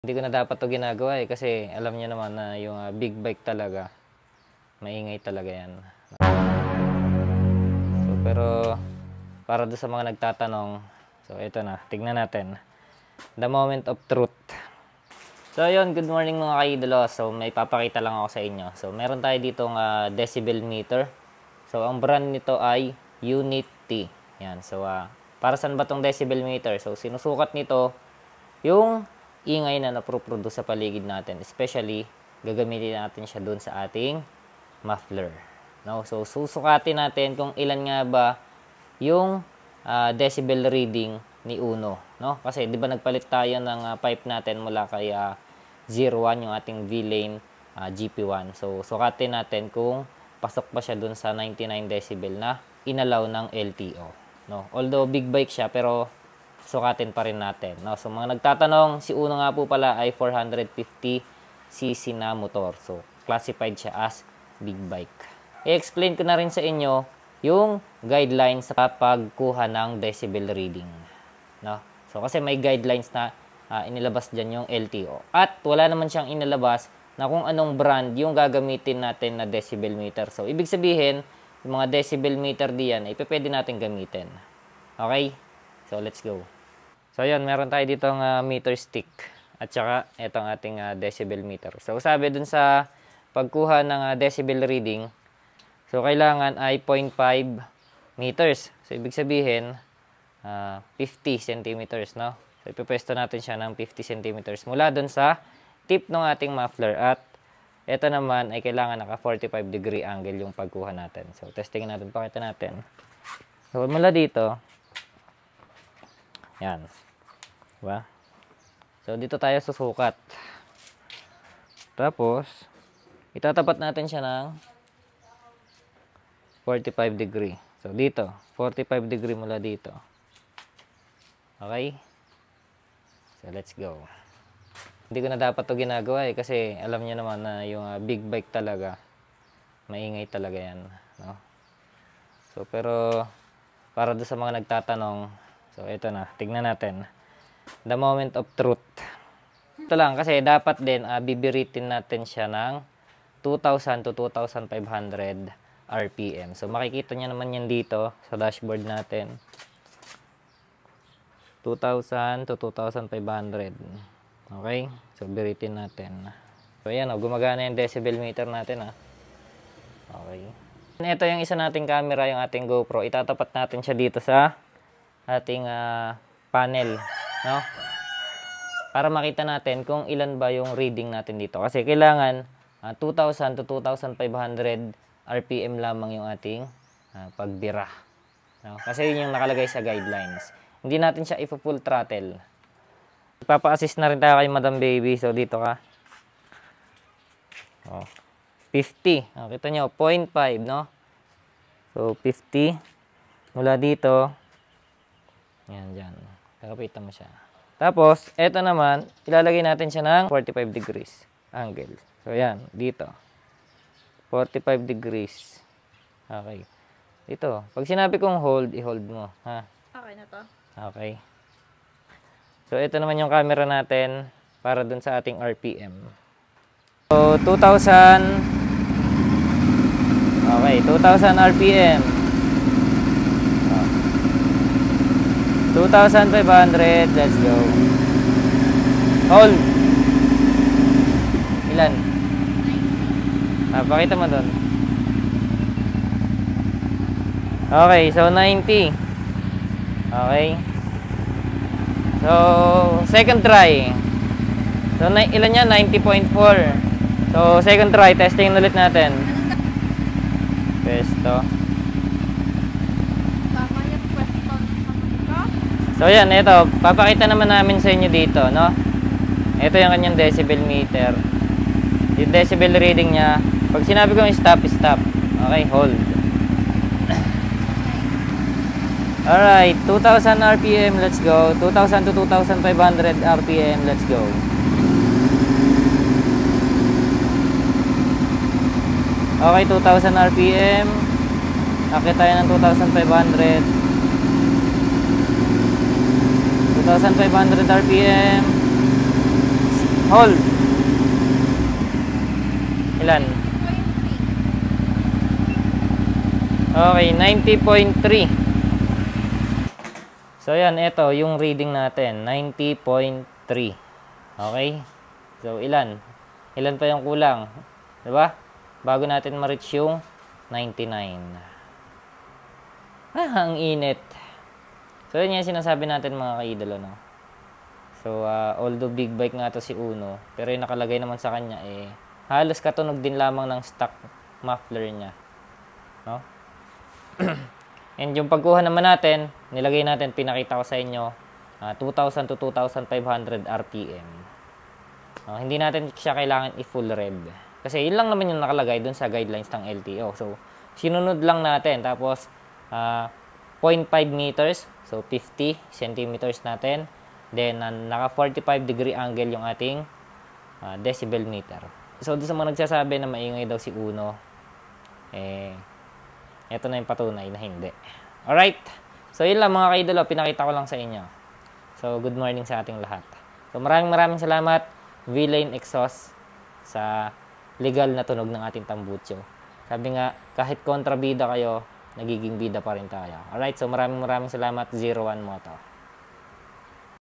Hindi ko na dapat 'to ginagawa, kasi alam niyo naman na yung, big bike talaga, maingay talaga 'yan. So, pero para do'n sa mga nagtatanong, so ito na, tignan natin. The moment of truth. So ayun, good morning mga ka-idolo. So may papakita lang ako sa inyo. So meron tayo ditong decibel meter. So ang brand nito ay Unity. Yan. So para saan ba tong decibel meter? So sinusukat nito yung ingay na napoproduce sa paligid natin. Especially, gagamitin natin siya doon sa ating muffler. No? So, susukatin natin kung ilan nga ba yung decibel reading ni Uno. No? Kasi, di ba nagpalit tayo ng pipe natin mula kay 01, yung ating V-Lane GP1. So, sukatin natin kung pasok ba siya doon sa 99 decibel na inalaw ng LTO. No? Although, big bike siya, pero sukatin pa rin natin. No? So, mga nagtatanong, si Uno nga po pala ay 450cc na motor. So, classified siya as big bike. I-explain ko na rin sa inyo yung guidelines sa pagkuha ng decibel reading. No? So, kasi may guidelines na inilabas dyan yung LTO. At wala naman siyang inilabas na kung anong brand yung gagamitin natin na decibel meter. So, ibig sabihin, yung mga decibel meter diyan ay pwede natin gamitin. Okay? So, let's go. So, yun. Meron tayo ditong meter stick. At saka, itong ating decibel meter. So, sabi dun sa pagkuha ng decibel reading, so, kailangan ay 0.5 meters. So, ibig sabihin, 50 centimeters, no? So, ipipwesto natin siya ng 50 centimeters mula dun sa tip ng ating muffler. At, ito naman ay kailangan naka 45 degree angle yung pagkuha natin. So, testingin natin. Pakita natin. So, mula dito, yan. Diba? So, dito tayo susukat. Tapos, itatapat natin siya ng 45 degree. So, dito. 45 degree mula dito. Okay? So, let's go. Hindi ko na dapat 'to ginagawa, kasi alam niyo naman na yung big bike talaga, maingay talaga yan. No? So, pero, para doon sa mga nagtatanong, so, ito na. Tignan natin. The moment of truth. Ito lang, kasi dapat din, bibiritin natin siya ng 2,000 to 2,500 RPM. So, makikita niya naman yan dito sa dashboard natin. 2,000 to 2,500. Okay? So, biritin natin. So, ayan, gumagana yung decibel meter natin. Okay. Ito yung isa nating camera, yung ating GoPro. Itatapat natin siya dito sa ating panel, no? Para makita natin kung ilan ba yung reading natin dito. Kasi kailangan 2,000 to 2,500 RPM lamang yung ating pagbira. No? Kasi yun yung nakalagay sa guidelines. Hindi natin siya i-full throttle. Ipapa-assist na rin tayo kay Madam Baby. So, dito ka. 50. Kita nyo, 0.5, no? So, 50. Mula dito. Yan, dyan. Kapitan mo siya. Tapos, eto naman, ilalagay natin siya ng 45 degrees angle. So, yan. Dito. 45 degrees. Okay. Dito. Pag sinabi kong hold, i-hold mo. Ha? Okay na to. Okay. So, ito naman yung camera natin para dun sa ating RPM. So, 2,000. Okay, 2,000 RPM. 2,500. Let's go. Hold. Ilan? Pakita mo doon. Okay, so 90. Okay. So, second try. So, ilan yan? 90.4. So, second try. Testing ulit natin. Pesto. Tama yung pwesto ko. So, yan. Ito. Papakita naman namin sa inyo dito, no? Ito yung kanyang decibel meter. Yung decibel reading niya. Pag sinabi ko stop, stop. Okay, hold. Alright, 2,000 RPM, let's go. 2,000 to 2,500 RPM, let's go. Okay, 2,000 RPM. Akit tayo ng 2,500. 2,500 RPM. Hold. Ilan? 20.3. Okay, 90.3. So, yan. Ito, yung reading natin. 90.3. Okay? So, ilan? Ilan pa yung kulang? Diba? Bago natin ma-reach yung 99. Ang init. So, yun yung sinasabi natin mga kaidolo, no? So, although big bike nga to si Uno, pero yung nakalagay naman sa kanya, halos katunog din lamang ng stock muffler niya. No? And yung pagkuha naman natin, nilagay natin, pinakita ko sa inyo, 2,000 to 2,500 RPM. No? Hindi natin siya kailangan i-full rev. Kasi yun lang naman yung nakalagay dun sa guidelines ng LTO. So, sinunod lang natin. Tapos, 0.5 meters, so 50 centimeters natin. Then, naka 45 degree angle yung ating decibel meter. So, doon sa mga nagsasabi na maingay daw si Uno, ito na yung patunay na hindi. Alright. So, yun lang mga kaidolo, pinakita ko lang sa inyo. So, good morning sa ating lahat. So, maraming salamat, V-Lane Exhaust, sa legal na tunog ng ating tambutso. Sabi nga, kahit kontrabida kayo, nagiging bida pa rin tayo. Alright, so maraming salamat, 01 Moto.